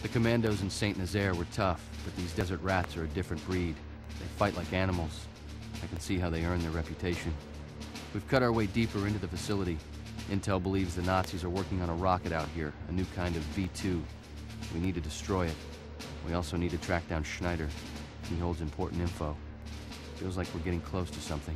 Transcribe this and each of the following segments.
The commandos in Saint Nazaire were tough, but these desert rats are a different breed. They fight like animals. I can see how they earn their reputation. We've cut our way deeper into the facility. Intel believes the Nazis are working on a rocket out here, a new kind of V2. We need to destroy it. We also need to track down Schneider. He holds important info. Feels like we're getting close to something.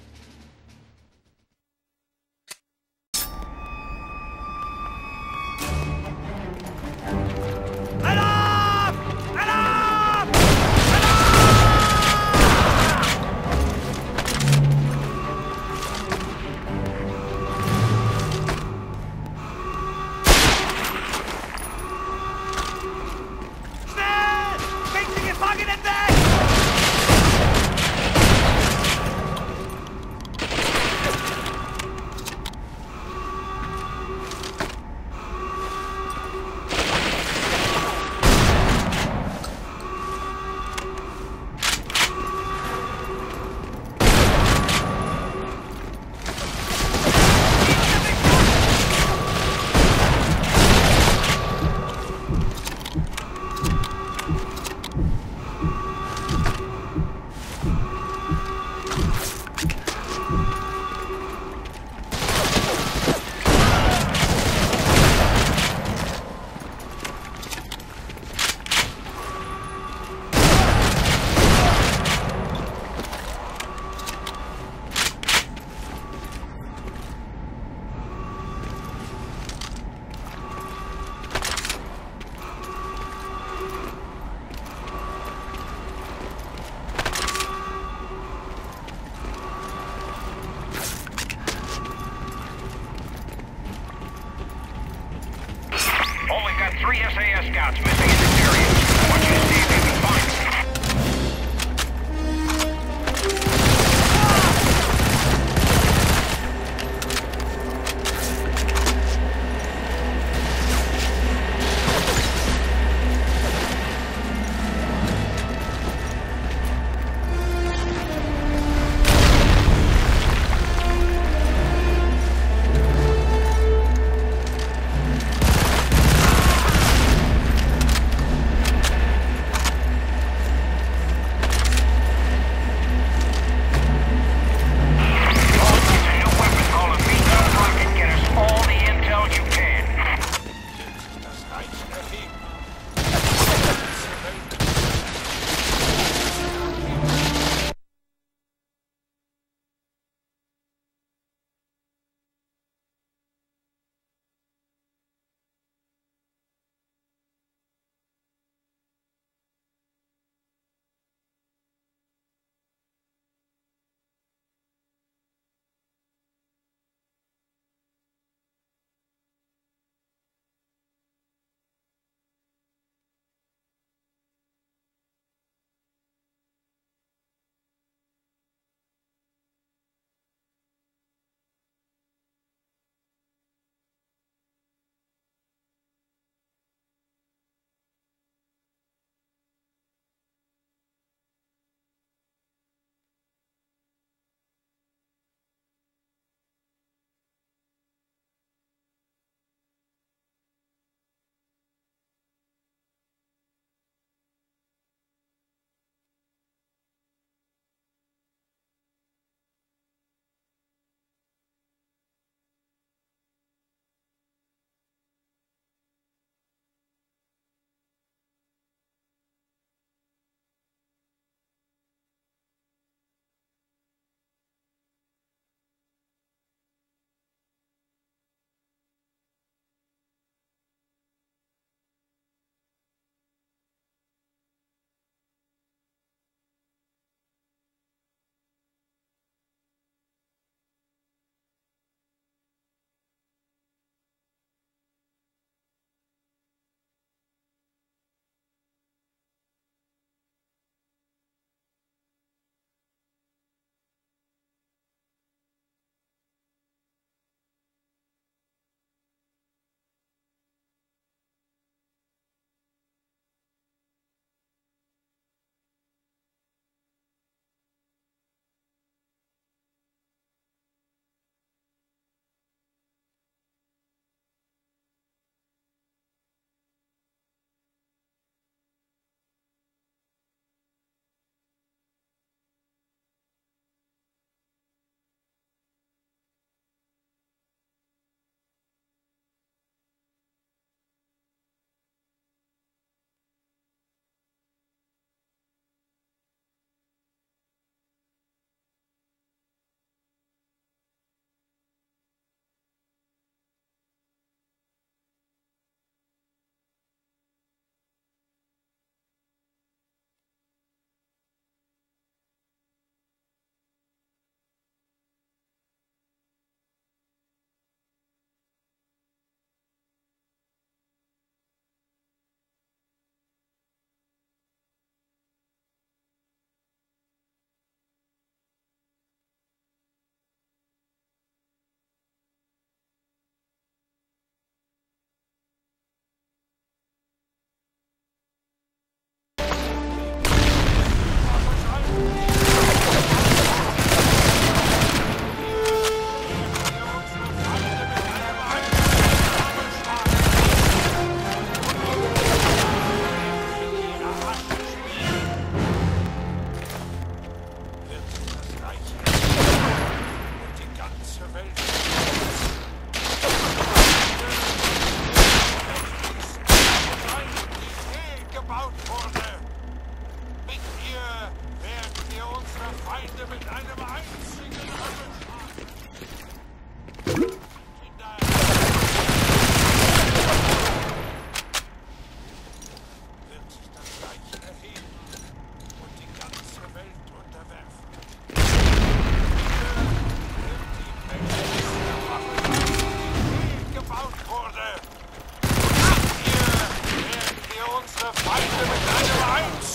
Three SAS scouts missing in this area. I want you to see if you can find them.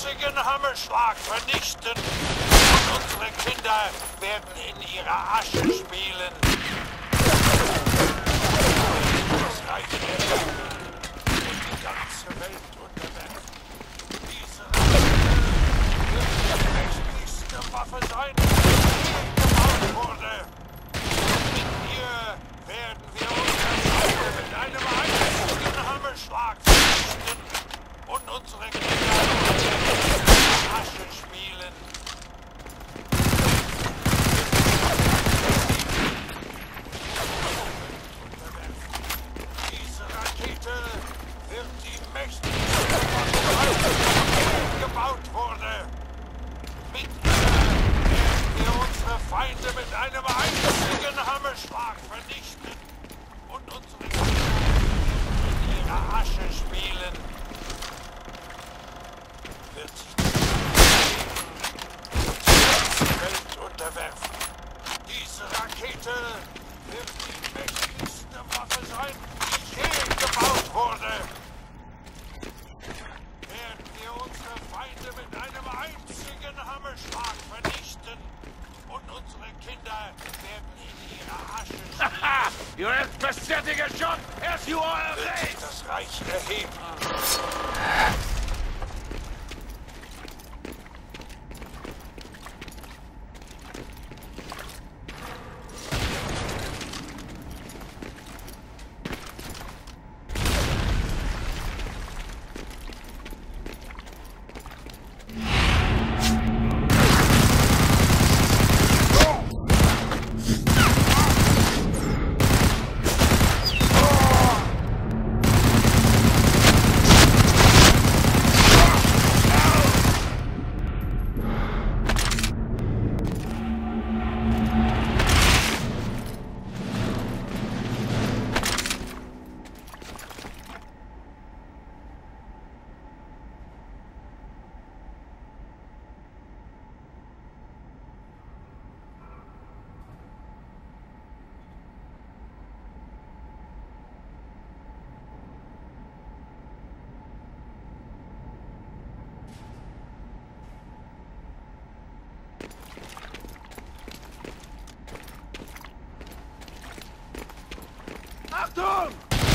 einzigen Hammerschlag vernichten. Und unsere Kinder werden in ihrer Asche spielen. Das Reich der Himmel und die ganze Welt unterwerfen. Diese Rache wird die mächtigste Waffe sein, die je gebaut wurde. Mit ihr werden wir unsere Feinde mit einem einzigen Hammerschlag vernichten und unsere Kinder in der Asche spielen. Diese Rakete wird die mächtigste Waffe sein, die je gebaut wurde. Mit ihr werden wir unsere Feinde mit einem einzigen Hammerschlag vernichten und unsere Kinder in ihrer Asche spielen. Wird sich die Welt unterwerfen. Diese Rakete wird die mächtigste Waffe sein, die je gebaut wurde. Werden wir unsere Feinde mit einem einzigen Hammerschlag vernichten und unsere Kinder werden in ihrer Asche spielen. Haha! You're as pathetic a shot as you are Wird sich afraid! das Reich erheben. Achtung!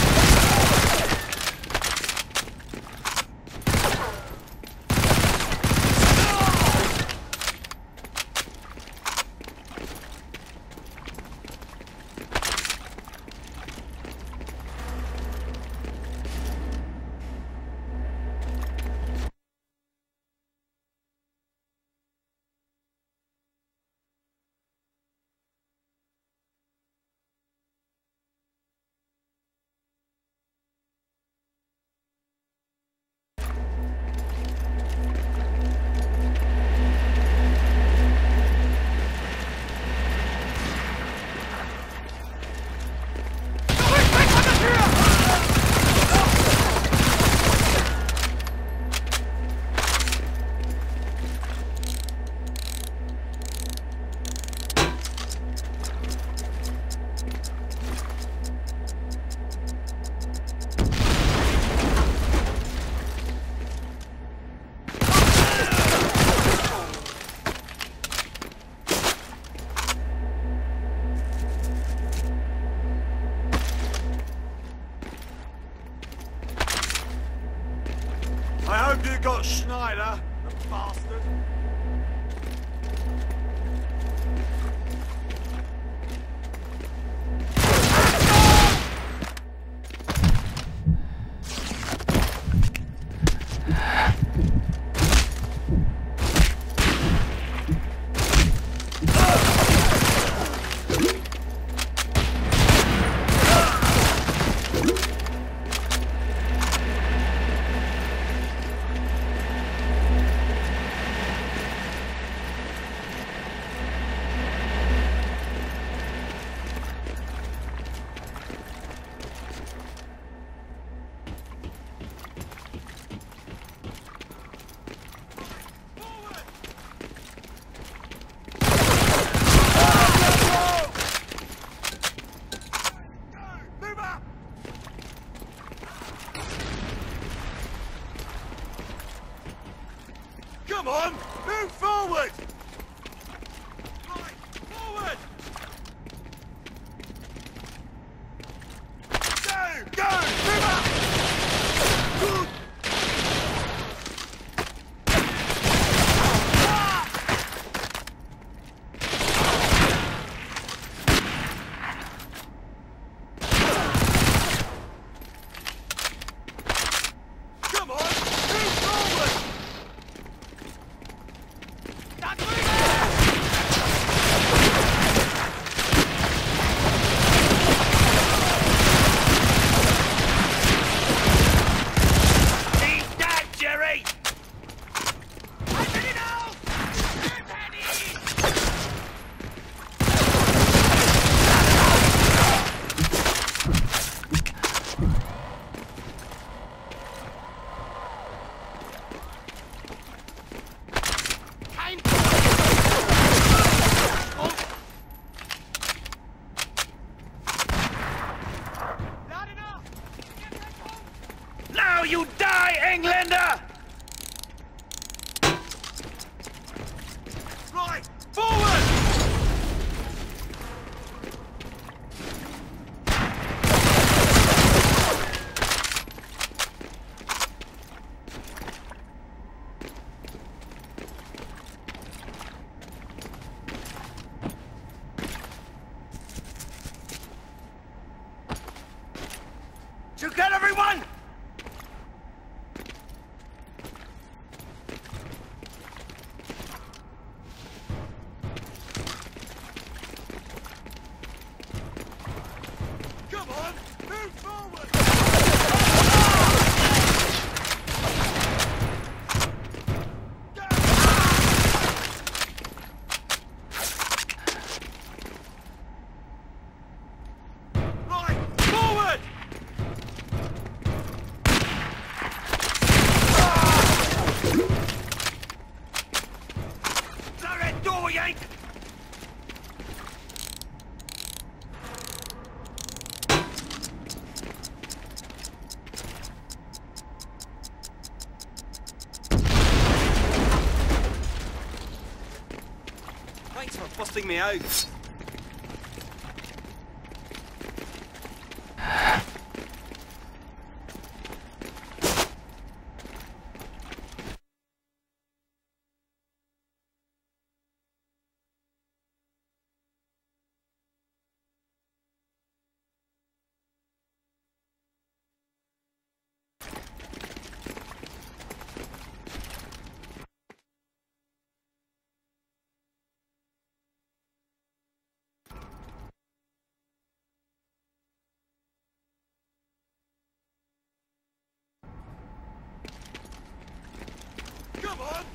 I hope you got Schneider, the bastard. Come on! Move forward! Right, forward! Go! Move up! Good! Come on! Move forward! Eat that, Jerry! I'm ready now! Move, Henny! Now you die, Englander! Right, forward! You got everyone? Come on, move forward! Right, forward! Blow that door, yank! Thanks for busting me out. Come on!